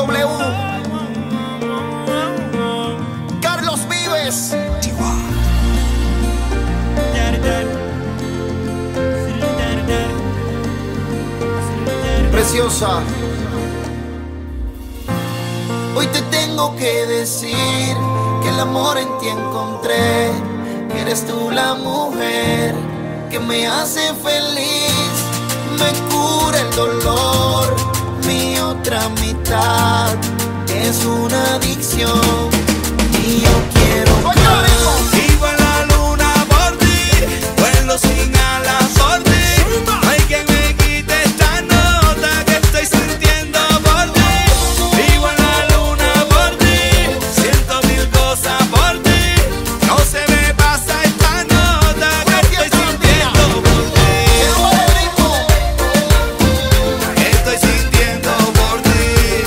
W. Carlos Vives. Preciosa. Hoy te tengo que decir que el amor en ti encontré, que eres tú la mujer que me hace feliz, me cura el dolor. Mi otra mitad es una adicción y yo quiero más. Vivo en la luna por ti, vuelo sin alas por ti. No hay quien me quite esta nota que estoy sintiendo por ti. Vivo en la luna por ti, siento mil cosas por ti. No se me pasa esta nota que estoy sintiendo por ti. Estoy sintiendo por ti.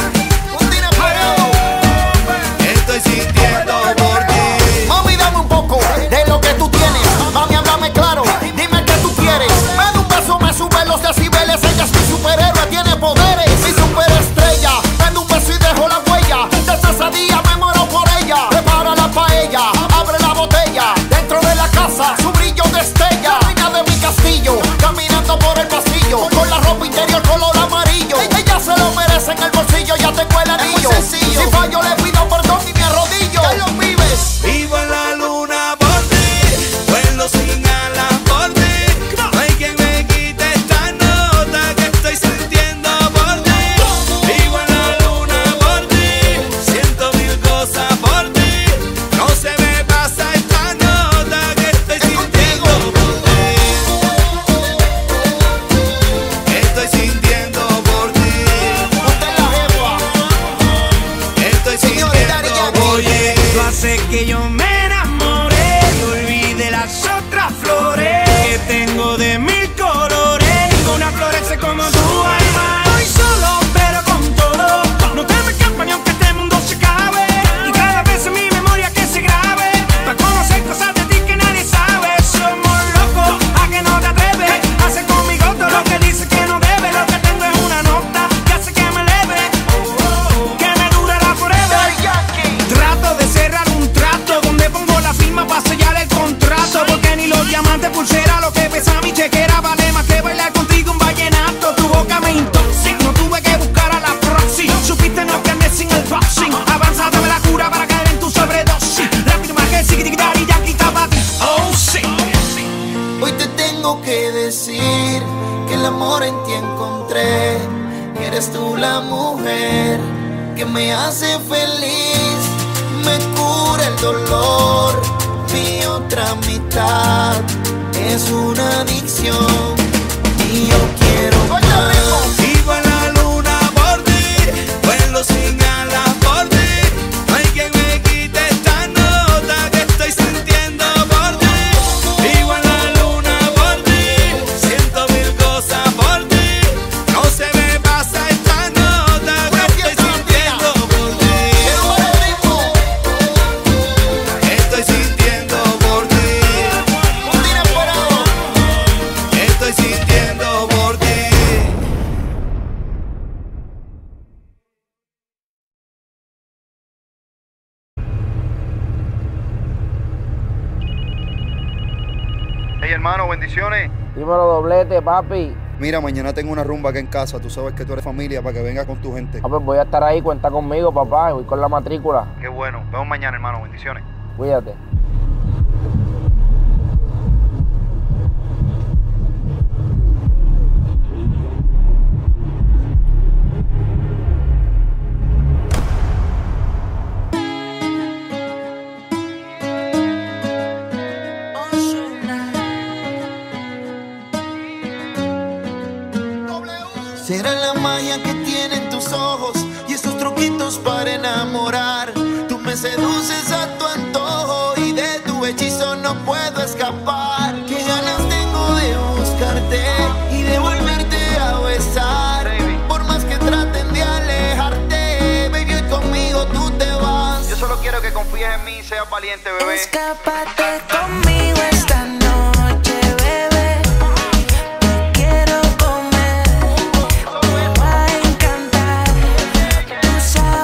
Estoy sintiendo por ti. Mami, dame un poco de lo que tú tienes. Mami, háblame claro, dime qué tú quieres. Me da un beso, me sube los decibeles. Ella es mi superhéroe, tiene poderes. Mi superestrella, me da un beso y dejo la huella. Desde ese día me muero por ella. Prepara la paella, abre la botella. Dentro de la casa, su brillo destella. Reina de mi castillo, caminando por el pasillo, con la ropa interior color amarillo. Ella se lo merece, en el bolsillo ya tengo el anillo. Si fallo le pido perdón y me arrodillo. Carlos Vives. Vivo en la luna por ti, vuelo sin alas por ti. No hay quien me quite esta nota que estoy sintiendo por ti. Vivo en la luna por ti, siento mil cosas por ti. No se me pasa esta nota que estoy sintiendo por ti. Estoy sintiendo por ti. Estoy sintiendo por ti. Tú haces que yo me enamore y olvide las otras flores que tengo de mil colores. Ninguna florece como tú, alma. Estoy solo, pero con todo. No te me escapas ni aunque este mundo se acabe. Y cada vez en mi memoria que se grabe, para conocer cosas de ti que nadie sabe. Somos locos, a que no te atreves. Hace conmigo todo lo que dice que no debe. Lo que tengo es una nota que hace que me eleve, que me durará forever. Trato de cerrar un trato donde pongo la firma para sellar el contrato, porque ni los diamantes, pulsera, lo que pesa mi chequera vale más que bailar contigo un vallenato. Tu boca me intoxica, no tuve que buscar a la proxy. Supiste no que andé sin el boxing. Avanza, dame la cura para caer en tu sobredosis. Rápido más que y ya quitaba ti. Oh, sí. Hoy te tengo que decir que el amor en ti encontré, que eres tú la mujer que me hace feliz, me cura el dolor. Mi otra mitad es una adicción y yo quiero más. Vivo en la luna por ti, vuelo sin alas por ti. No hay quien me quite esta nota que estoy sintiendo por ti. Vivo en la luna por ti, siento mil cosas por ti. No se me pasa esta nota que estoy sintiendo por ti. Estoy sintiendo por ti. Estoy sintiendo por ti. Hey hermano, bendiciones. Dímelo, doblete, papi. Mira, mañana tengo una rumba aquí en casa. Tú sabes que tú eres familia para que vengas con tu gente. Ah, pues voy a estar ahí, cuenta conmigo, papá. Voy con la matrícula. Qué bueno. Vemos mañana, hermano. Bendiciones. Cuídate. Será la magia que tienen tus ojos y esos truquitos para enamorar. Tú me seduces a tu antojo y de tu hechizo no puedo escapar. Qué ganas tengo de buscarte y de volverte a besar. Por más que traten de alejarte, baby, hoy conmigo tú te vas. Yo solo quiero que confíes en mí y seas valiente, bebé. Escápate conmigo esta noche, bebé. Te quiero comer, me va a encantar. Tú sabes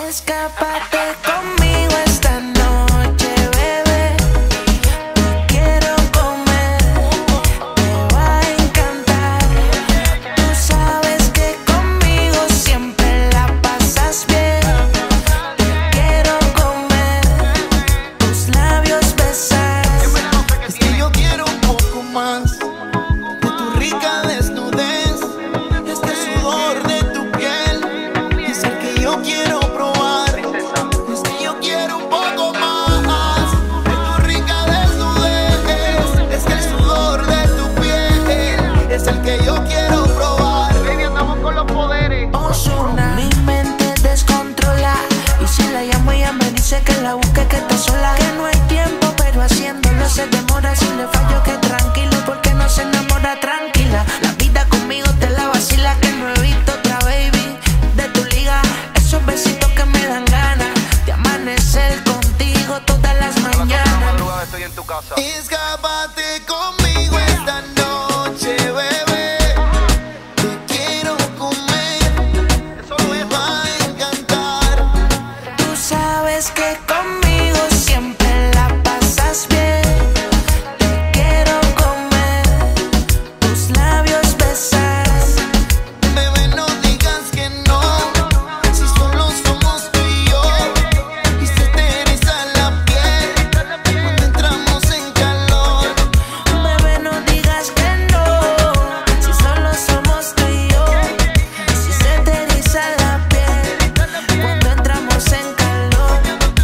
Escápate conmigo esta noche, bebé. Te quiero comer, te va a encantar. Tú sabes que conmigo siempre la pasas bien. Te quiero comer, tus labios besar. Es que yo quiero un poco más de tu rica desnudez, este sudor de tu piel, es el que yo quiero probar. Es que yo quiero un poco más de tu rica desnudez, es que el sudor de tu piel es el que yo quiero probar. Baby, andamos con los poderes. Ozuna. Mi mente descontrola y si la llamo ella me dice que la busque, que está sola, que no hay tiempo, pero haciéndolo se demora. Si le fallo que tranquilo, porque no se enamora tranquila. La vida conmigo te la vacila, que no he visto otra baby de tu liga. Esos besitos que me dan ganas de amanecer contigo todas las mañanas. Estoy en tu casa. Escápate conmigo esta noche, bebé. Te quiero comer, me va a encantar. Tú sabes que conmigo siempre la pasas bien. Te quiero comer, tus labios besar. Bebé, no digas que no, si solo somos tú y yo. Y se te eriza la piel cuando entramos en calor. Bebé, no digas que no, si solo somos tú y yo. Si se te eriza la piel cuando entramos en calor.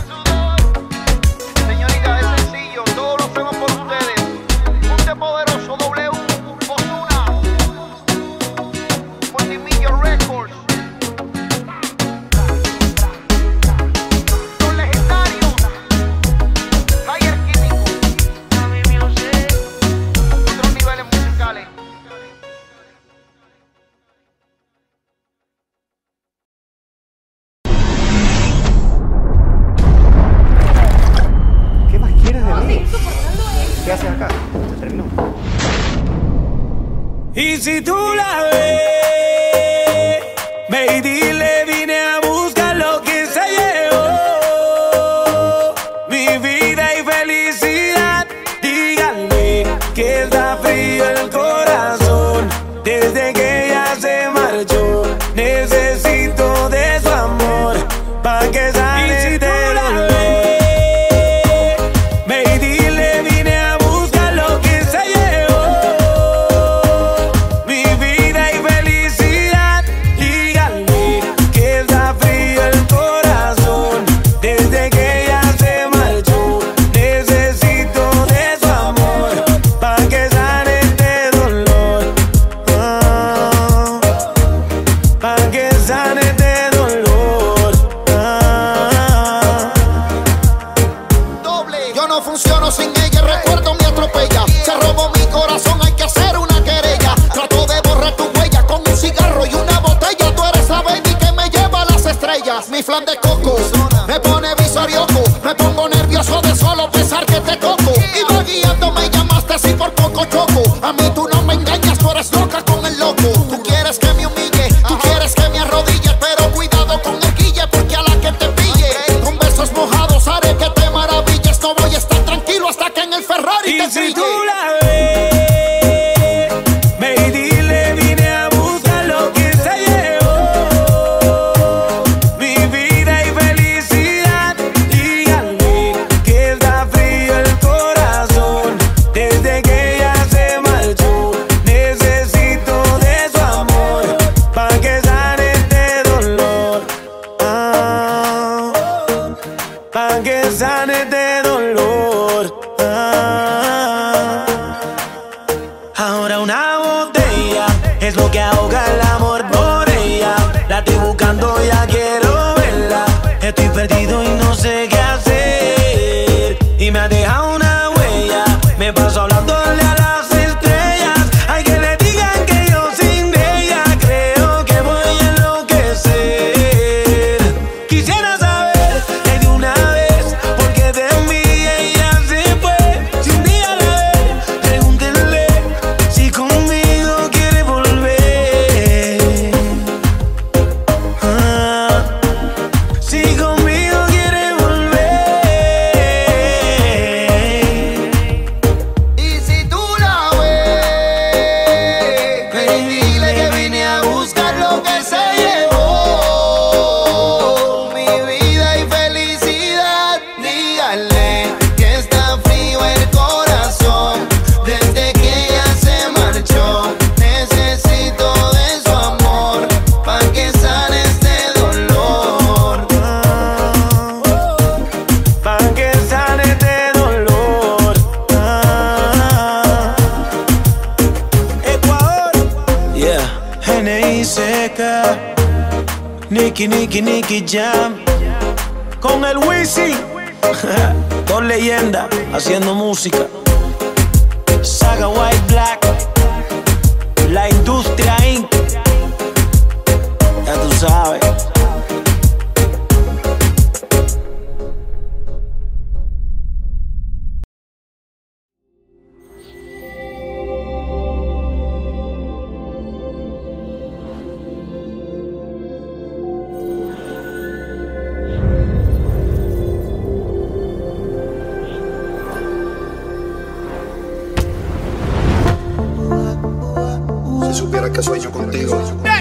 Señorita, es sencillo, todo lo hacemos por ustedes. Ponte Poderoso, W, Ozuna, Multimillion Records. Los legendarios, Flyer Químico, otros niveles musicales. ¿Qué más quieres de mí? ¿Qué haces acá? Se terminó. Y si tú la ves, ve y dile, vine a buscar lo que se llevó. Mi vida y felicidad, díganle que está frío el corazón. Desde que ella se marchó, necesito de su amor, pa' que sane de dolor. Ve y dile, vine a buscar lo que se llevó. Mi vida y felicidad, díganle que está frío el corazón. Desde que ella se marchó, necesito de su amor, pa' que sane este dolor. Pa' que sane este dolor. Doble. Yo no funciono sin ella, recuerdo me atropella. Se robó mi corazón, hay que hacer una querella. Trato de borrar tu huella con un cigarro y una botella. Tú eres la baby que me lleva a las estrellas. Mi flan de coco me pone visorioco. Me pongo nervioso de solo pensar que te toco. Iba guiando, me llamaste así por poco choco. A mí tú no me engañas, tú eres loca con el loco. Tú quieres que me humille, tú quieres que me arrodille, pero cuidado con el guille, porque a la que te pille con besos mojados haré que te maravilles. No voy a estar tranquilo hasta que en el Ferrari Y te si tú brille. la ves, ve y dile, vine a buscar lo que se llevó. Mi vida y felicidad, díganle que está frío el corazón. Desde que ella se marchó, necesito de su amor, pa' que sane este dolor. Pa' que sane este dolor. Ahora una botella es lo que ahoga el amor por ella. La estoy buscando, ya quiero verla. Estoy perdido y no sé qué hacer. Y me ha dejado una huella. Me paso hablándole a las estrellas. Hay que le digan que yo sin ella creo que voy a enloquecer. Quisiera saber de una vez por qué debo Nicky Jam con el Wisin. Dos leyendas haciendo música. Saga White Black, la industria Inc. Ya tú sabes. Si supieras que sueño contigo.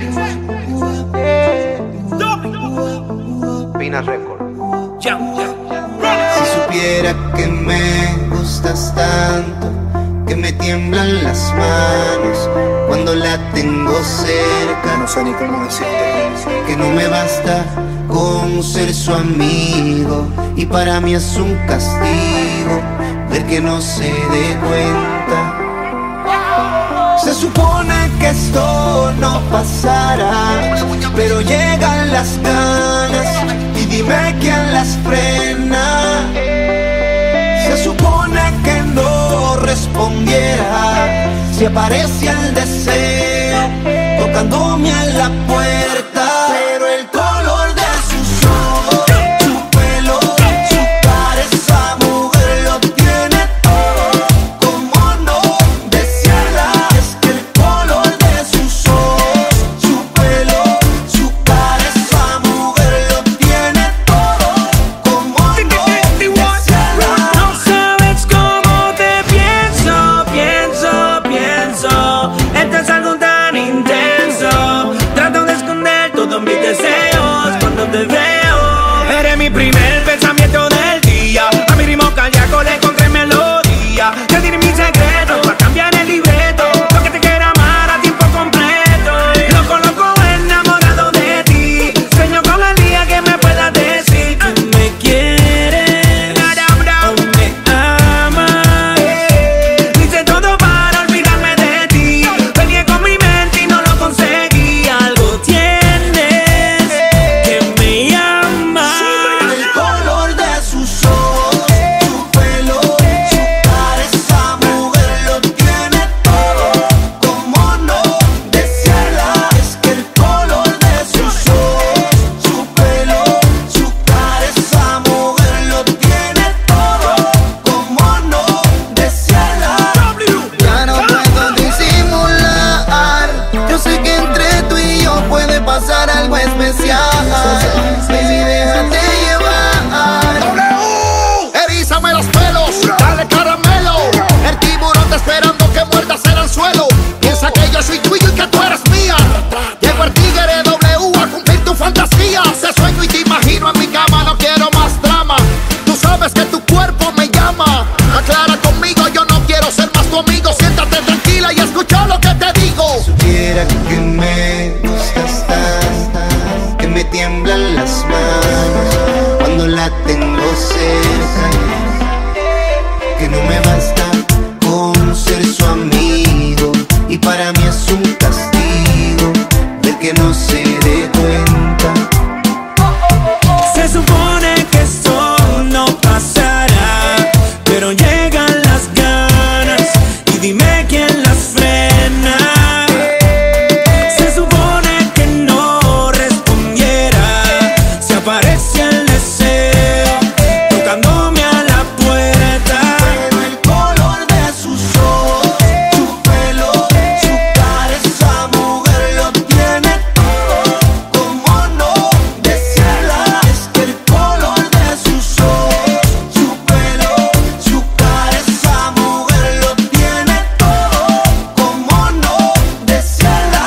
Pina Record. Si supiera que me gustas tanto, que me tiemblan las manos cuando la tengo cerca. No sé ni cómo decirte. Que no me basta con ser su amigo, y para mí es un castigo ver que no se dé cuenta. Se supone que esto no pasará, pero llegan las ganas y dime quién las frena. Se supone que no respondiera si aparece el deseo tocándome a la puerta, pero el color de sus ojos, su pelo, su cara, esa mujer lo tiene todo. Como no decirla, es que el color de sus ojos, su pelo, su cara, esa mujer lo tiene todo. Como no decirla. No sabes cómo te pienso, pienso. Esto es algo tan intenso. Trato de esconder todos mis deseos cuando te veo. Eres mi primer pensamiento del día. A mi ritmo cardíaco le encontré melodía. Yo diré mis secretos para cambiar el libreto. Lo que te quiera amar a tiempo completo. Loco, enamorado de ti. Sueño con el día que me puedas decir tú me quieres o me amas. Hice todo para olvidarme de ti. Peleé con mi mente y no lo conseguí. Algo tienes que me llama. El color de sus ojos, su pelo, su cara, esa mujer lo tiene todo. Como no decirla, es que el color de sus ojos, su pelo, su cara, esa mujer lo tiene todo. Como no decirla. Ya no puedo disimular. Yo sé que entre tú y yo puede pasar algo especial. Baby, déjate llevar. Erízame los pelos, dale caramelo. El tiburón está esperando que muerdas el anzuelo. Piensa que yo soy tuyo y que tú eres mía. Llego el tigre W a cumplir tu fantasía. Te sueño y te imagino en mi cama, no quiero más drama. Tú sabes que tu cuerpo me llama. Aclara conmigo, yo no quiero ser más tu amigo. Siéntate tranquila y escucha lo que te digo. Supiera que me gustas tanto, que me tiemblan las manos cuando la tengo cerca. Que no me basta con ser su amigo, y para mí es un castigo ver que no se dé cuenta. Se supone que esto no pasará, pero llegan las ganas y dime quién las frena. Se supone que no respondiera si aparece el deseo tocándome a la puerta. Pero el color de sus ojos, su pelo, su cara, esa mujer lo tiene todo. Como no decirla, es que el color de sus ojos, su pelo, su cara, esa mujer lo tiene todo. Como no decirla.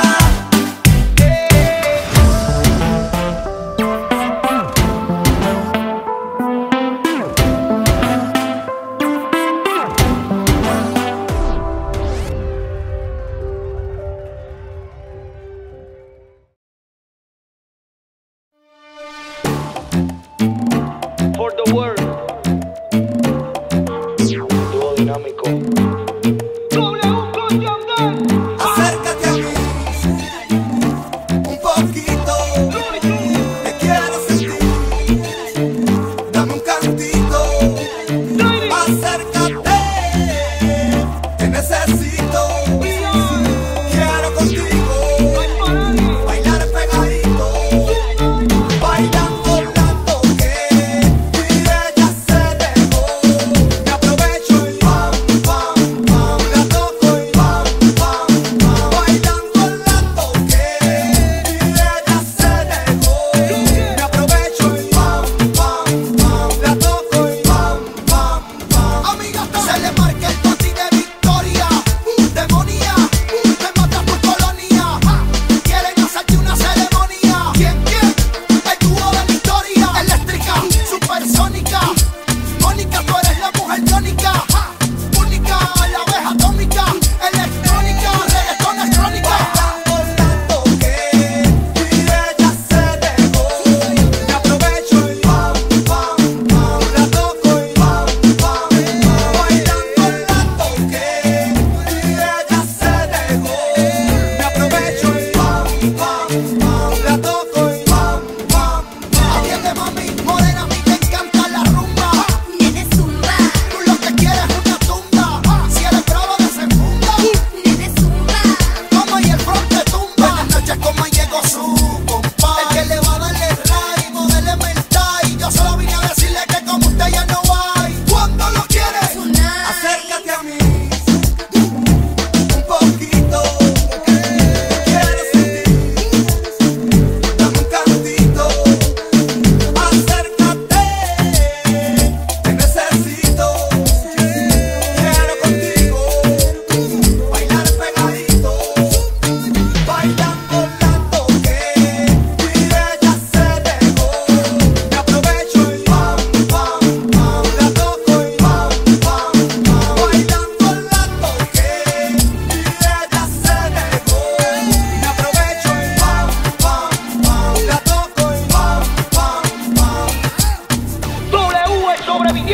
For the world. Dúo dinámico. Acércate a mí un poquito.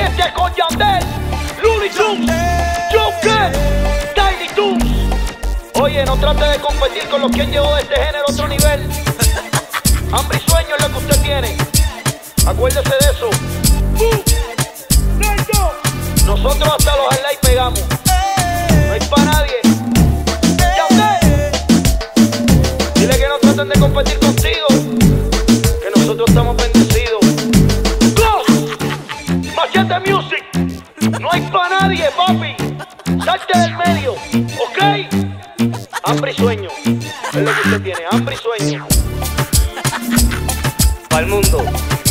Este con Yandel, Looney Tunes, Joker, Tiny Toons. Oye, no trate de competir con los que han llevado de este género a otro nivel. Hambre y sueño es lo que usted tiene. Acuérdese de eso. Nosotros hasta los highlights pegamos. No hay pa' nadie. Yandel, dile que no traten de competir contigo, que nosotros estamos bendecidos. Go, Machete Music. No hay pa' nadie, papi. Salte del medio, ¿ok? Hambre y sueño es lo que usted tiene, hambre y sueño. Pa'l mundo.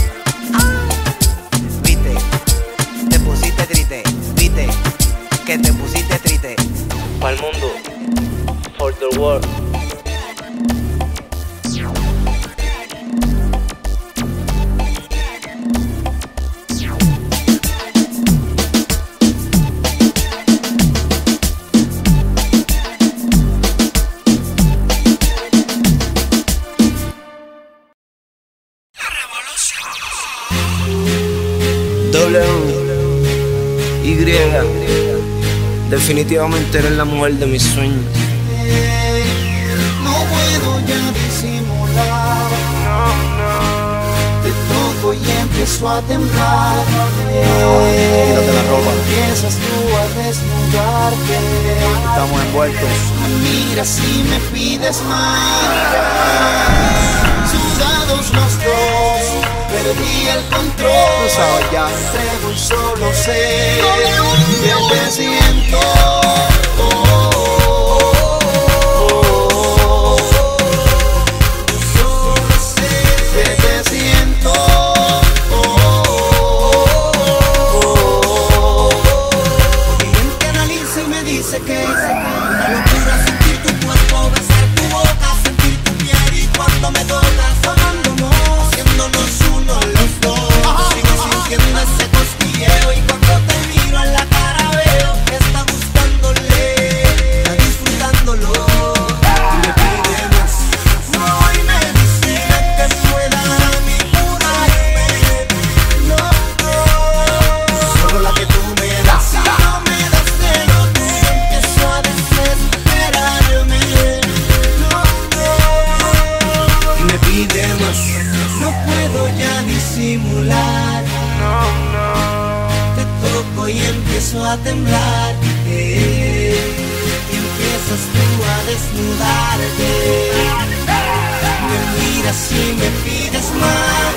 Viste, te pusiste triste, viste, que te pusiste triste. Pa'l mundo. For the world. Definitivamente eres la mujer de mis sueños. No puedo ya disimular. Te toco y empiezo a temblar. Quítate la ropa. Empiezas tú a desnudarte. Estamos envueltos. Me miras y me pides más. Sudados los dos, perdí el control. Tú sabes ya. Entrego y solo sé que te siento. A temblar, y empiezas tú a desnudarte. Me miras y me pides más.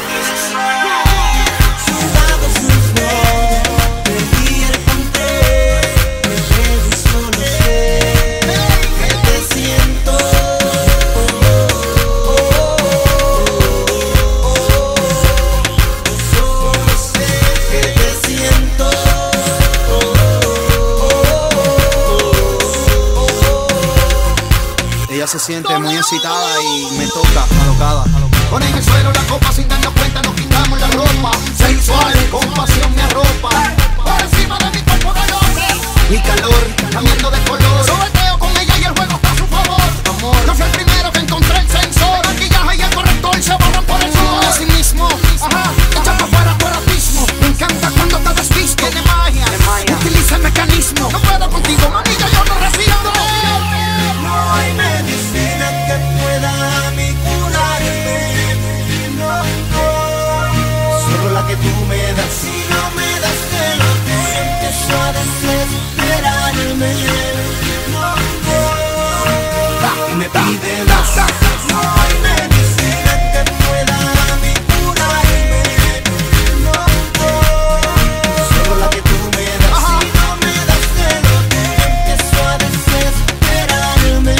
Sudados los dos, perdí el control. Me quedo y solo sé que te siento. Solo sé que te siento. Ella se siente muy excitada y me toca alocada. Pon en el suelo la copa sin darnos cuenta, nos quitamos la ropa. Sensuales, con pasión me arropa. Por encima de mi cuerpo de goce. Mi calor, cambiando de color. Sobeteo con ella y el juego está a su favor. Amor, yo fui el primero que encontré el sensor. Maquillaje y el corrector se borran por el sudor. Así mismo, ajá, echa para afuera tu erotismo. Me encanta cuando te desvisto. Tiene magia, utiliza el mecanismo. No puedo contigo, mami, ya yo no resisto. No hay medicina que pueda a mí curarme. No, no. Solo la que tú me das. Si no me das de lo que empiezo a desesperarme. No, no. Y me pide más. No hay medicina que pueda a mí curarme. No, no. Solo la que tú me das. Si no me das de lo que empiezo a desesperarme.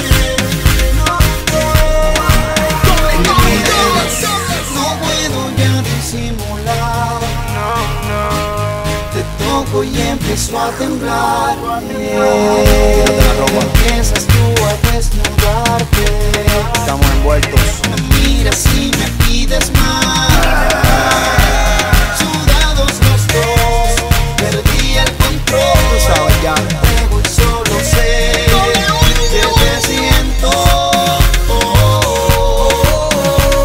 No puedo ya disimular. Te toco y empiezo a temblar. Quítate la ropa. Empiezas tú a desnudarte. Estamos envueltos. Me miras y me pides más. Sudados los dos, perdí el control. Tú sabes ya. Entrego y solo sé que te siento.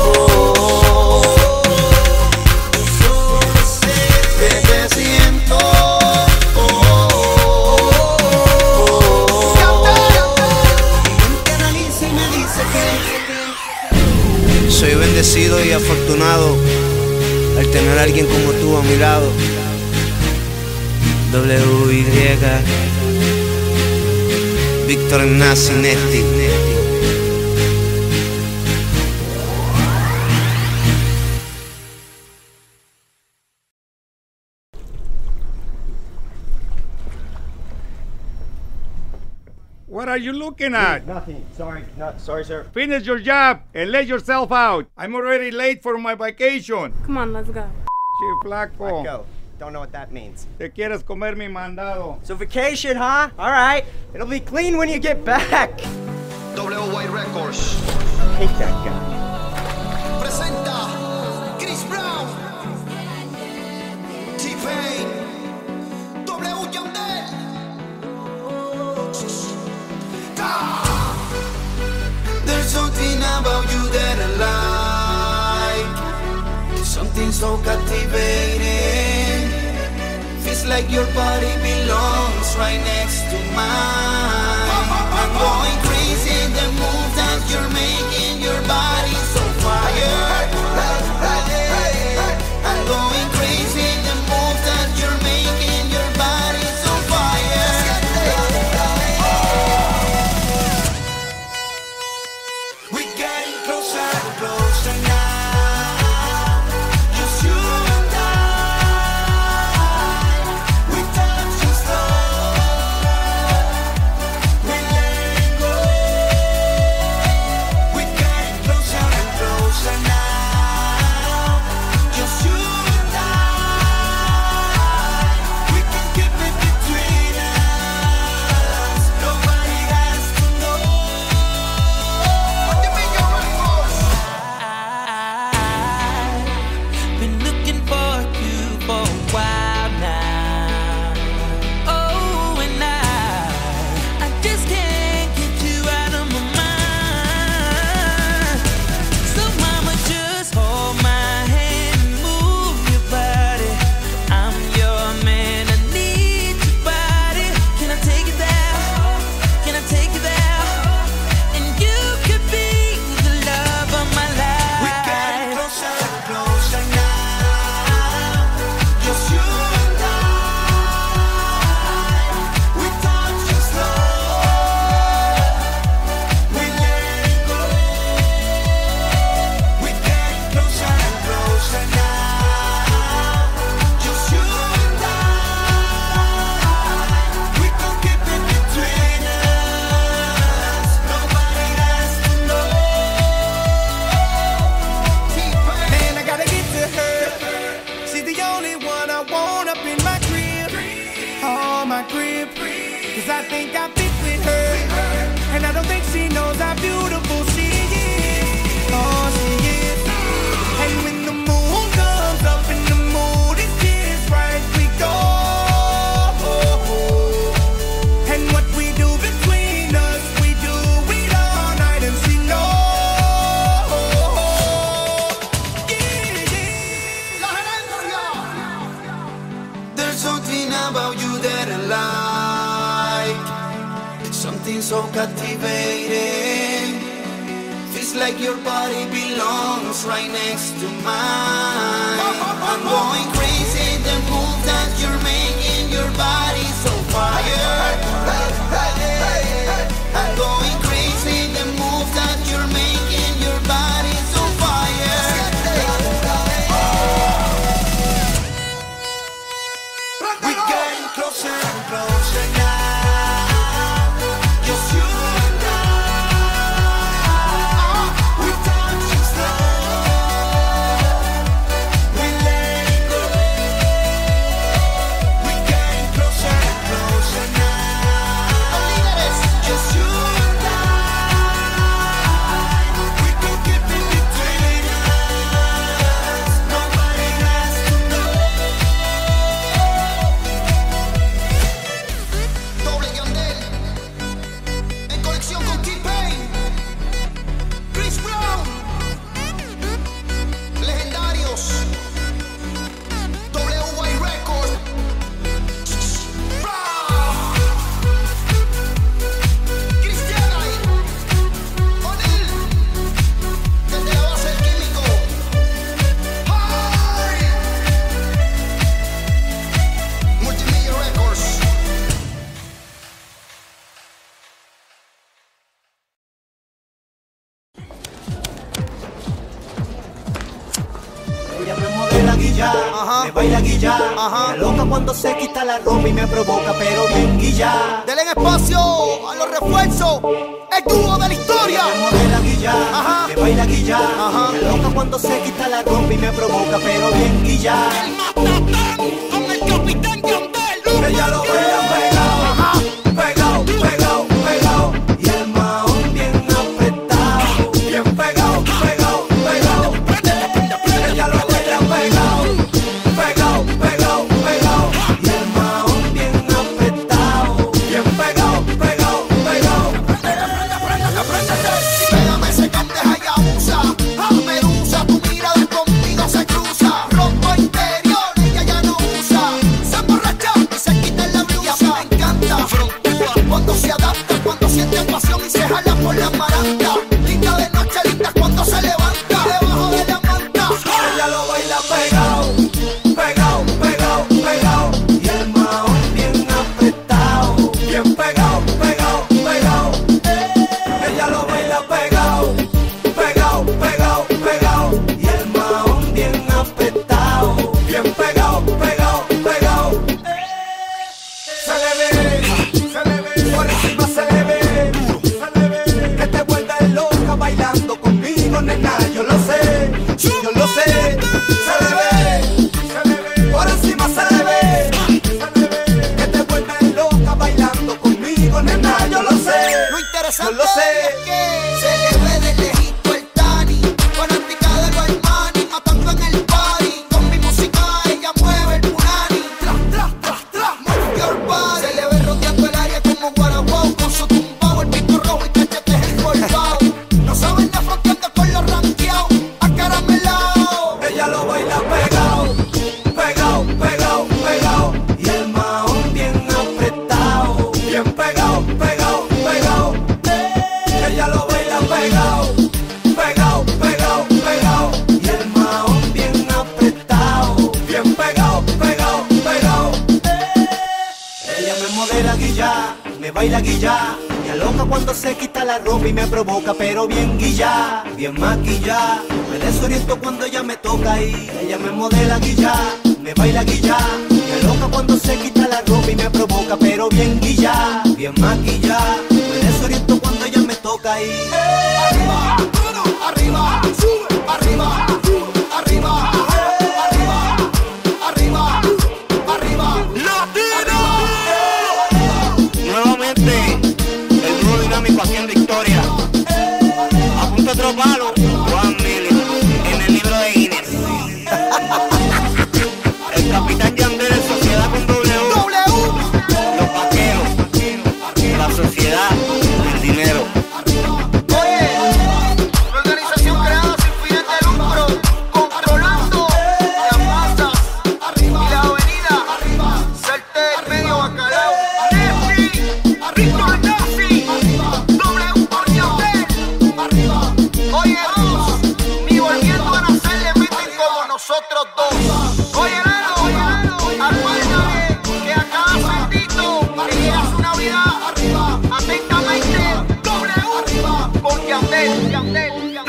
Solo sé que te siento. tener a alguien como tú a mi lado. W-Y Víctor Nazinetti. What are you looking at? Nothing. Sorry, sir. Finish your job and let yourself out. I'm already late for my vacation. Come on, let's go. Che, flaco. Let go. Don't know what that means. Te quieres comer mi mandado. So vacation, huh? All right. It'll be clean when you get back. WY Records. Hate that guy. Presenta Chris Brown, T-Pain, W Yandel. There's something about you that I like, something so captivating. Feels like your body belongs right next to mine. I'm going crazy, the move that you're making, your body so fire. I'm going crazy, the move that you're making, your body so fire. We're getting closer and closer now. Just you and I. We touch and slow. We let go. We're getting closer and closer now. Just you and I. We can keep it between us. Nobody has to know. I've been looking for you for a while now. Oh, and I just can't get you out of my mind. So mama, just hold my hand and move your body. I'm your man, I need your body. Can I take it there? Can I take you there? And you could be the love of my life. We're getting closer and closer now. Just you and I. We touch and slow. We let go. We're getting closer and closer now. Just you and I. We can keep it between us. Nobody has to know. Man, I gotta get to her. She's the only one I want up in my crib. Oh, my crib. Cause I think I fit with her. And I don't think she knows how beautiful she is. Oh, she is. And when the moon comes up and the mood is just right, we go. And what we do between us, we do it all night, and she knows. There's something about you that I like, something so captivating. Feels like your body belongs right next to mine. I'm going crazy, the move that you're making, your body so fire. I'm going crazy, the move that you're making, your body so fire. We're getting closer and closer now. Just you and I. We touch and slow. We let go. We're getting closer and closer now. Just you and I. We can keep it between us. Nobody has to know. me baila guilla. Me loca cuando se quita la ropa y me provoca, pero bien guilla. Denle espacio a los refuerzos. El dúo de la historia. Me baila guilla, me baila guilla. Me loca cuando se quita la ropa y me provoca, pero bien guilla. El matatán con el capitán Yandel. Ella lo baila pegado, pegado, pegado, pegado. Y el mahón bien apretado, bien pegado, pegado, pegado. Ella lo baila pegado, pegado, pegado, pegado. Y el mahón bien apretado, bien pegado, pegado, pegado. Pégame ese canteja y abusa. Medusa, tu mirada conmigo se cruza. Rompo interior, ella ya no usa. Se emborracha y se quita la blusa. Me encanta, frontúa cuando se adapta, cuando siente pasión y se jala por la maranta. Linda de noche, linda cuando se levanta. Debajo de la manta. Ella lo baila pegado, pegado, pegado, pegado. Y el mahón bien apretado, bien pegado, pegado, pegado. Ella lo baila pegado, pegado, pegado, pegado. Y el mahón bien apretado, bien pegado, pegado, pegado. Se le ve, por encima se le ve, que te vuelves loca bailando conmigo, nena, yo lo sé, yo lo sé. Se le ve, por encima se le ve, que te vuelves loca bailando conmigo, nena, yo lo sé, Lo interesante yo lo sé. es que se le ve de lejito el Tani, fanática de los Armani, matando en el party. Con mi música ella mueve el punani. Tras, tras, tras, tras, move your body. Se le ve rodeando el área como Guaraguao, con su tumbao, el pico rojo y cachetes encorvados. No saben la fronteando con los ranqueados, acaramelao. Ella lo baila pegado, pegado, pegado, pegado. Y el mahón bien apretado, bien pegado, pegado, pegado. Ella lo baila pegado, pegado, pegado, pegado. Y el mahón bien apretado, bien pegado, pegado, pegado. Ella me modela guilla, me baila guilla. Me aloca cuando se quita la ropa y me provoca, pero bien guilla, bien maquilla. Me desoriento cuando ella me toca y ella me modela guilla, me baila guilla. Me aloca cuando se quita la ropa y me provoca, pero bien guilla, bien maquilla. Me desoriento cuando ella me toca y Arriba, arriba, sube, arriba, arriba, arriba, arriba, arriba, latino. nuevamente el dúo dinámico haciendo historia. A punto de otro palo, Juan Miller en el libro de Guinness. El capitán Yandel en sociedad con W. Los vaqueros, la sociedad, el dinero. Oye, una organización creada sin fines de lucro, controlando las masas y la avenida, Certé, medio bacalao, Nessi, arriba Nazi, W por Yandel, arriba. Oye, Ross, ni volviendo a nacer le meten como nosotros dos. Oye, Lalo, acuérdate que a cada bendito le hace una vida arriba. Atentamente, W arriba por Yandel, Yandel, Yandel.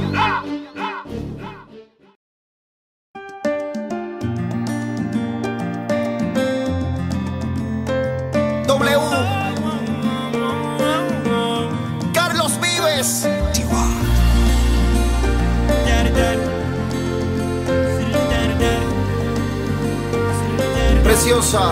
W. Carlos Vives. Preciosa.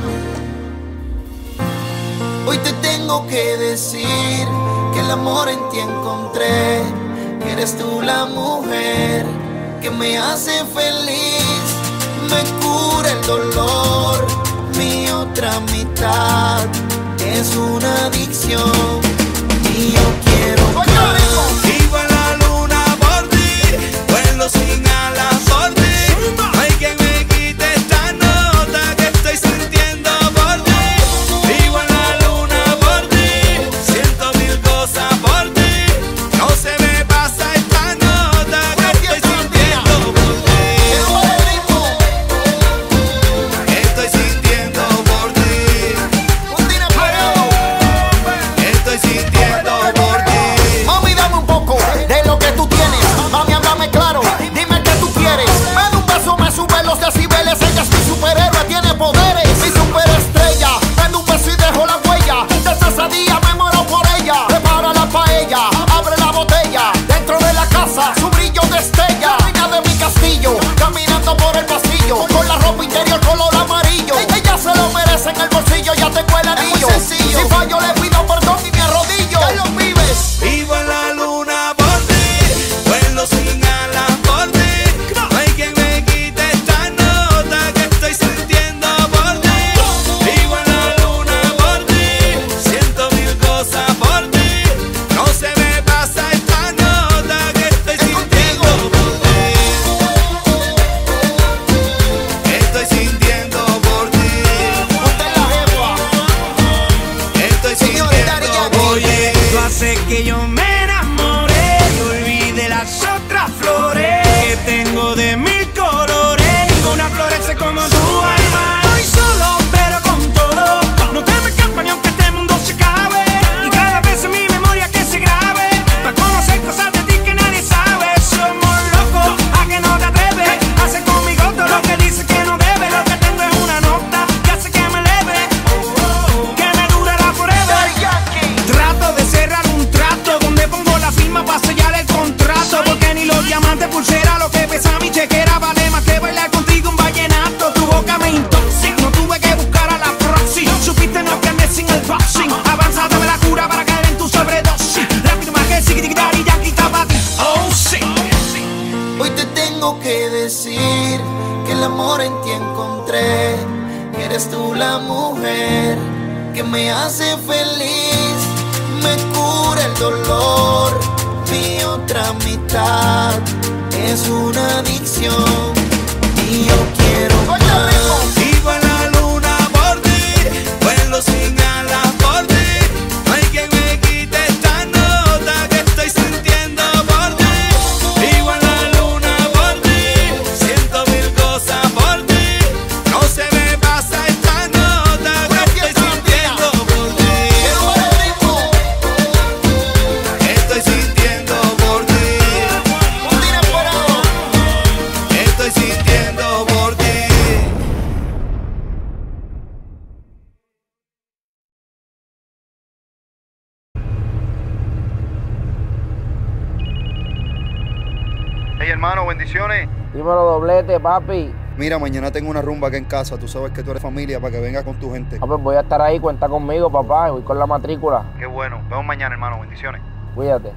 Hoy te tengo que decir que el amor en ti encontré, que eres tú la mujer que me hace feliz, me cura el dolor. Mi otra mitad es una adicción y yo quiero más. Vivo en la luna por ti, vuelo sin alas por ti. No hay quien me quite esta nota que estoy sintiendo por ti. Vivo en la luna por ti, siento mil cosas por ti. No se me pasa esta nota que estoy sintiendo por ti. Estoy sintiendo por ti. Estoy ropa interior color amarillo. Ella se lo merece, en el bolsillo ya tengo el anillo. Si fallo le pido perdón y me arrodillo. Carlos Vives. Vivo en la luna por ti, vuelo sin alas por ti. No hay quien me quite esta nota que estoy sintiendo por ti. Vivo en la luna por ti, siento mil cosas por ti. No se me pasa esta nota que estoy sintiendo por ti. Estoy sintiendo por ti. Estoy sintiendo por ti. Tú haces que yo me enamoré y olvide las otras flores que tengo de mil colores. Ninguna florece como tú, alma. Estoy solo, pero con todo. No te me escapas ni aunque este mundo se acabe. Y cada vez en mi memoria que se grabe, para conocer cosas de ti que nadie sabe. Somos locos, a que no te atreves. Hace conmigo todo lo que dices que no debe. Lo que tengo es una nota que hace que me eleve, que me durará forever. Trato de cerrar un trato donde pongo la firma para sellar el contrato, porque ni los diamantes, pulsera, lo que pesa mi chequera vale más que bailar contigo un vallenato. Tu boca me intoxica, no tuve que buscar a la proxy. Supiste no que andé sin el boxing. Avanzada de la cura para caer en tu sobredosis. Rápido más que siquitar y ya quitaba ti. Oh, sí. Hoy te tengo que decir que el amor en ti encontré, que eres tú la mujer que me hace feliz, me cura el dolor. Mi otra mitad es una adicción y yo quiero más. Vivo en la luna por ti, vuelo sin alas por ti. No hay quien me quite esta nota que estoy sintiendo por ti. Vivo en la luna por ti, siento mil cosas por ti. No se me pasa esta nota que estoy sintiendo por ti. Estoy sintiendo por ti. Estoy sintiendo por ti. Hey hermano, bendiciones. Dímelo, doblete, papi. Mira, mañana tengo una rumba aquí en casa. Tú sabes que tú eres familia para que vengas con tu gente. Ah, pues voy a estar ahí, cuenta conmigo, papá. Voy con la matrícula. Qué bueno. Vemos mañana, hermano. Bendiciones. Cuídate.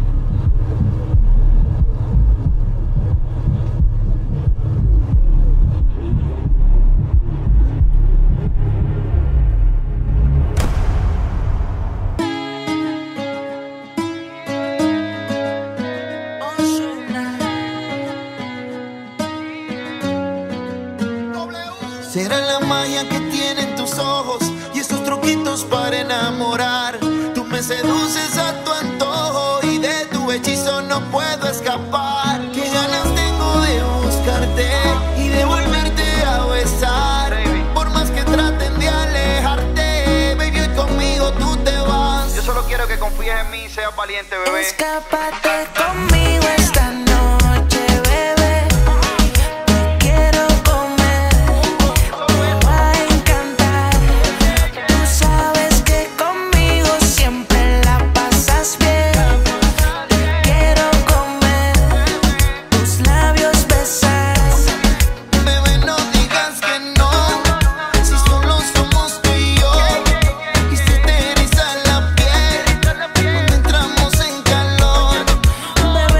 Será la magia que tienen tus ojos y esos truquitos para enamorar. Tú me seduces a tu antojo y de tu hechizo no puedo escapar. Qué ganas tengo de buscarte y de volverte a besar. Por más que traten de alejarte, baby, hoy conmigo tú te vas. Yo solo quiero que confíes en mí y seas valiente, bebé. Escápate conmigo esta noche, bebé. Te quiero comer, te va a encantar. Tú sabes que conmigo siempre la pasas bien. Te quiero comer, tus labios besar. Bebé, no digas que no, si solo somos tú y yo. Y se te eriza la piel cuando entramos en calor. Bebé,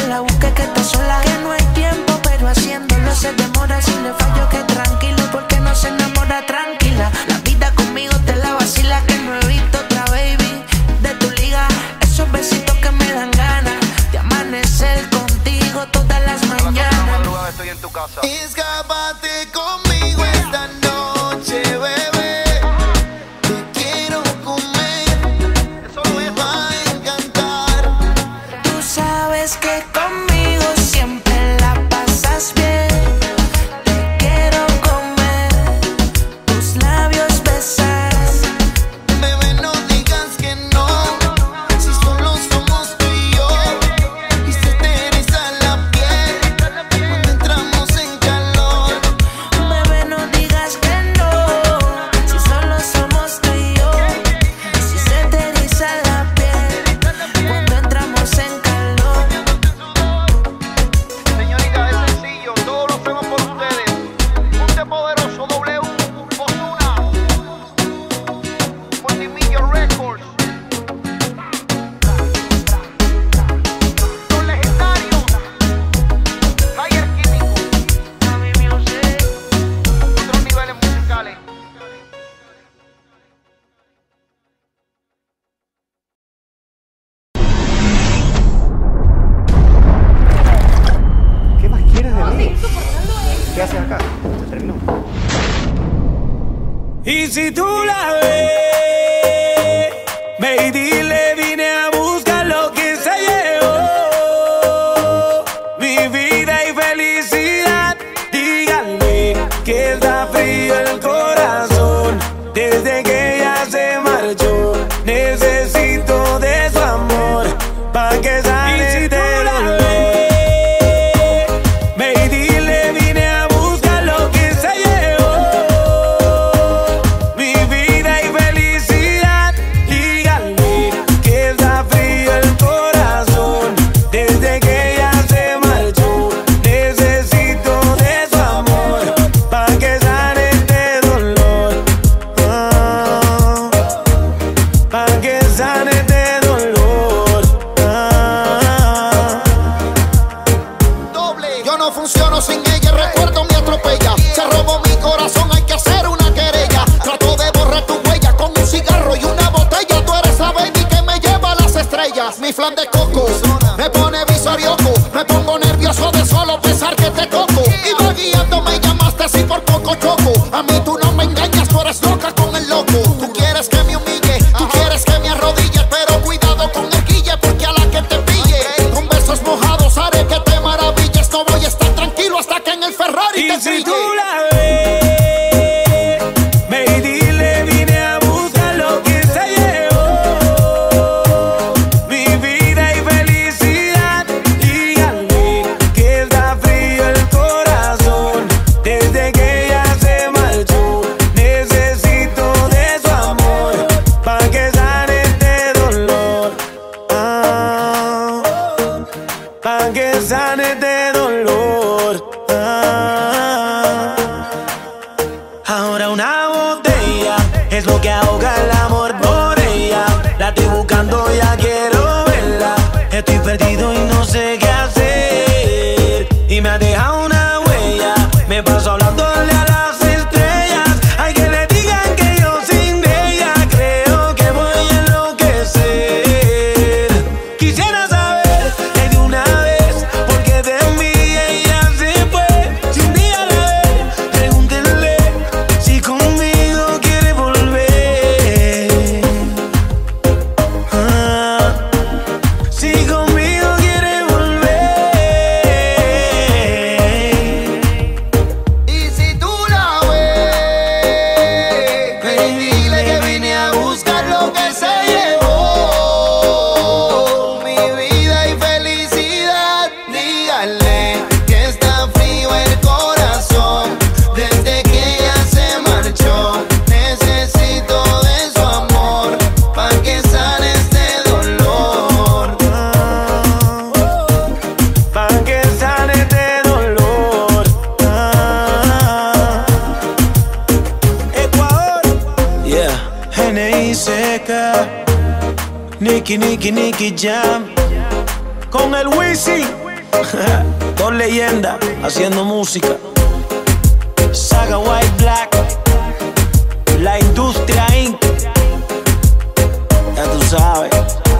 la busque que está sola. Que no hay tiempo, pero haciéndolo se demora. Si le fallo que tranquilo, porque no se enamora tranquila. La vida conmigo te la vacila, que no he visto otra baby de tu liga. Esos besitos que me dan ganas de amanecer contigo todas las mañanas. Estoy en tu casa. Escápate conmigo esta noche, bebé. Te quiero comer. Eso me va a encantar. Tú sabes que conmigo siempre la pasas bien. Te quiero comer, tus labios besar. Bebé, no digas que no, si solo somos tú y yo. Y se te eriza la piel cuando entramos en calor. Bebé, no digas que no, si solo somos tú y yo. Y si se te eriza la piel cuando entramos en calor. Señorita, es sencillo, todo lo hacemos por ustedes. Ponte Poderoso, W, Ozuna, Multimillion Records. Los legendarios, Flyer Químico, otros niveles musicales. ¿Qué más quieres de mí? ¿Qué haces acá? Se terminó. Y si tú la ves, ve y dile, vine a buscar lo que se llevó. Mi vida y felicidad, díganle que está frío el corazón. Desde que ella se marchó, necesito de su amor, pa' que sane de dolor. Ve y dile, vine a buscar lo que se llevó. Mi vida y felicidad, díganle que está frío el corazón. Desde que ella se marchó, necesito de su amor, pa' que sane este dolor. Pa' que sane este dolor. Doble. Yo no funciono sin ella, recuerdo me atropella. Se robó mi corazón, hay que hacer una querella. Trato de borrar tu huella con un cigarro y una botella. Tú eres la baby que me lleva a las estrellas. Mi flan de coco me pone visorioco. Me pongo nervioso de solo pensar que te toco. Iba guiando, me llamaste así por poco choco. A mí tú no me engañas, tú eres loca con el loco. Tú quieres que me humille, tú quieres que me arrodille, pero cuidado con el guille, porque a la que te pille con besos mojados haré que te maravilles. No voy a estar tranquilo hasta que en el Ferrari Y te si tú brille. la ves, ve y dile, vine a buscar lo que se llevó. Mi vida y felicidad, díganle que está frío el corazón. Desde que ella se marchó, necesito de su amor, pa' que sane este dolor. Pa' que sane este dolor. Ahora una botella es lo que ahoga el amor por ella. La estoy buscando, ya quiero verla. Estoy perdido y no sé qué hacer. Y me ha dejado una huella. Me paso hablándole a las estrellas. Hay que le digan que yo sin ella creo que voy a enloquecer. Quisiera saber de una vez por qué de mí ella se fue. Si un día la ve, pregúntenle si conmigo quiere volver. Si conmigo quiere volver. Y si tú la ves, ve y dile que vine a buscar lo que se llevó. Mi vida y felicidad, díganle que está frío el corazón. Desde que ella se marchó, necesito de su amor, pa' que sane este dolor. Pa' que sane este dolor. Ecuador. Yeah. NI seca. Nicky Jam. Con el Wizzy. leyenda haciendo música. Saga White Black, la industria Inc. Ya tú sabes.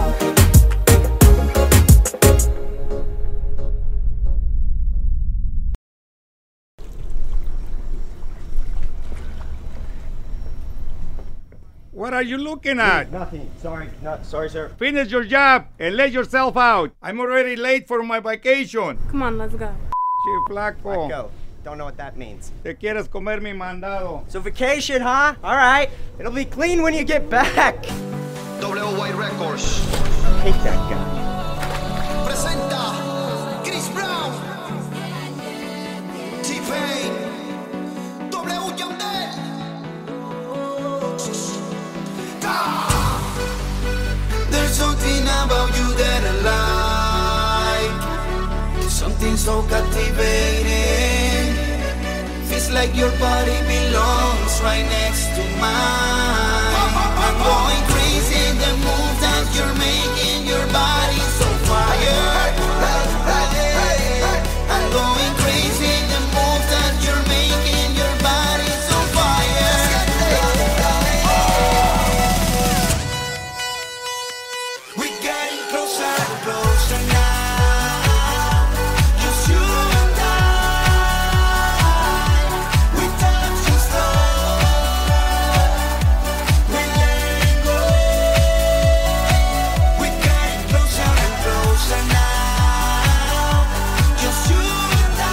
What are you looking at? Nothing. Sorry, sir. Finish your job and let yourself out. I'm already late for my vacation. Come on, let's go. Che flaco. Let go. Don't know what that means. Te quieres comer mi mandado. So vacation, huh? All right. It'll be clean when you get back. WY Records. Hate that guy. Presenta Chris Brown, T-Pain, W Yandel. There's something about you that I like, something so captivating. Feels like your body belongs right next to mine. I'm going crazy, the move that you're making, your body's so fire. I'm going crazy, the move that you're making, your body's on fire. We're getting closer and closer now. Just you and I. We touching slow. We letting go. We're getting closer and closer now. Just you and I.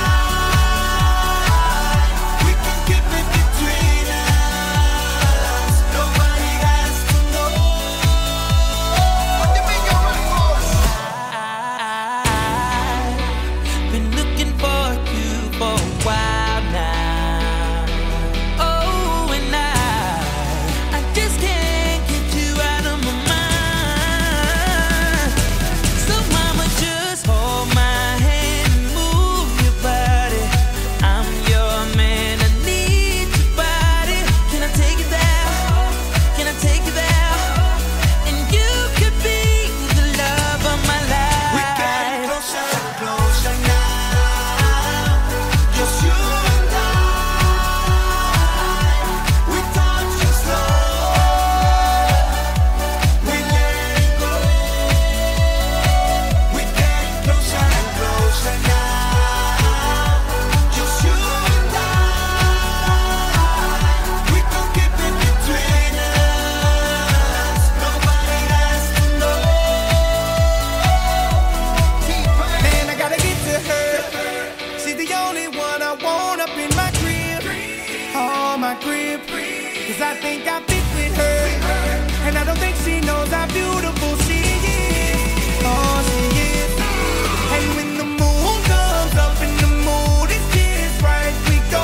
We can keep it between us. Nobody has to know. What do you mean you're right, boss? I've been looking for you for a while now. Oh, and I just can't get you out of my mind. So mama, just hold my hand and move your body. I'm your man, I need your body. Can I take you there? Can I take you there? And you could be the love of my life. We're getting closer and closer now. Just you and I. We touching slow. We letting go. We're getting closer and closer now. Just you and I. We can keep it between us. Nobody has to know. Man, I gotta get to her. She's the only one I want up in my crib. Oh, my crib. Cause I think I fit with her. And I don't think she knows how beautiful she is. Oh, she is. And when the moon comes up and the mood is just right, we go.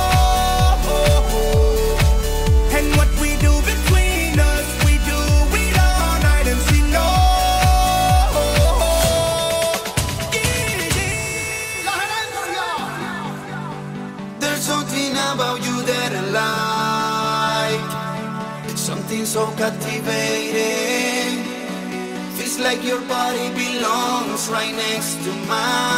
And what we do between us, we do it all night, and she knows. La gerencia. There's something about you that I like, something so captivating. Feels like your body belongs right next to mine.